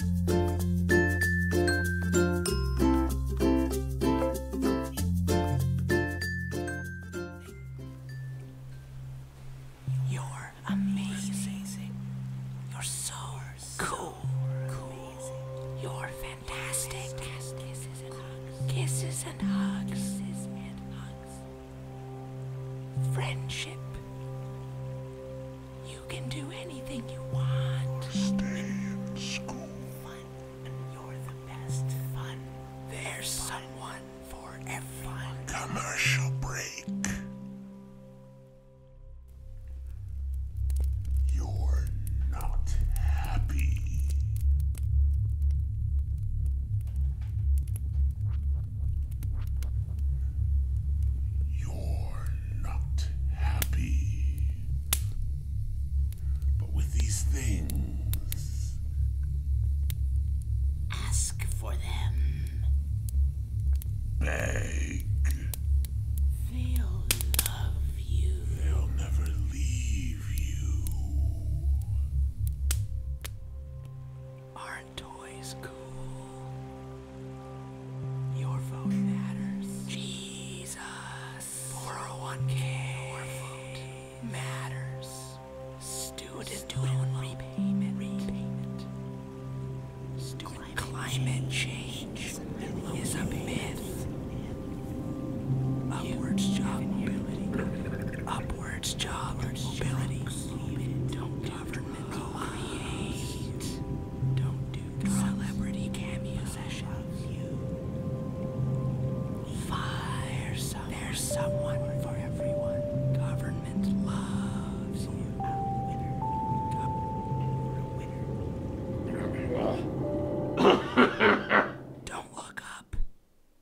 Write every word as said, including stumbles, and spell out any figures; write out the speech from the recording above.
You're amazing. You're so cool. You're fantastic. Kisses and hugs. Friendship. You can do anything you want. Stay in school. Fun. You're the best fun. There's someone for everyone. Commercial break. You're not happy. You're not happy. But with these things, Ask for them. beg. They'll love you. They'll never leave you. Aren't toys cool? Your vote matters. Jesus. four oh one k. Your vote matters. Student loan repayment. Repayment. Student climate change is a myth.